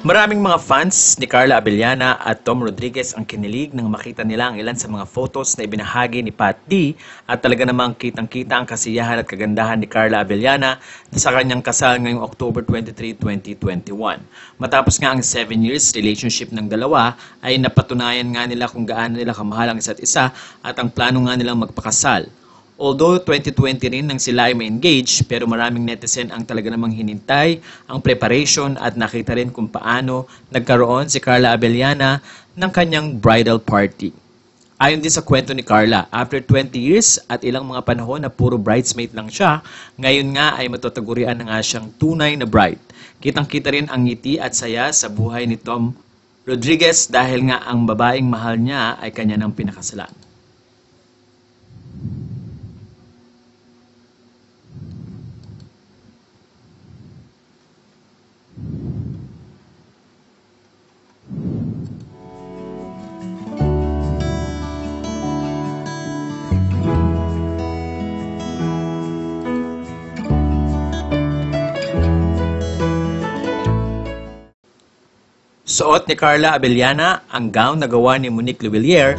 Maraming mga fans ni Carla Abellana at Tom Rodriguez ang kinilig nang makita nila ang ilan sa mga photos na ibinahagi ni Pat D at talaga namang kitang-kita ang kasiyahan at kagandahan ni Carla Abellana sa kanyang kasal ngayong October 23, 2021. Matapos nga ang 7 years relationship ng dalawa ay napatunayan nga nila kung gaano nila kamahal ang isa't isa at ang plano nga nilang magpakasal. Although 2020 rin nang sila ay ma-engage, pero maraming netizen ang talaga namang hinintay ang preparation at nakita rin kung paano nagkaroon si Carla Abellana ng kanyang bridal party. Ayon din sa kwento ni Carla, after 20 years at ilang mga panahon na puro bridesmaid lang siya, ngayon nga ay matutagurian na nga siyang tunay na bride. Kitang-kita rin ang ngiti at saya sa buhay ni Tom Rodriguez dahil nga ang babaeng mahal niya ay kanya ng pinakasalan. Suot ni Carla Abellana ang gown na gawa ni Monique Luvillier.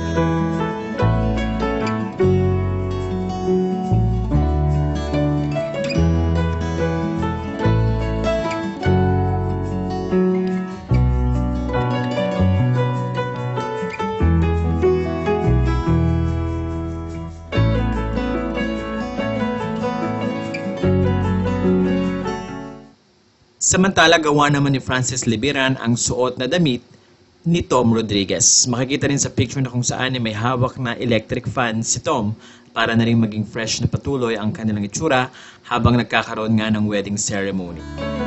Samantala, gawa naman ni Francis Libiran ang suot na damit ni Tom Rodriguez. Makikita rin sa picture na kung saan ay may hawak na electric fan si Tom para na rin maging fresh na patuloy ang kanilang itsura habang nagkakaroon nga ng wedding ceremony.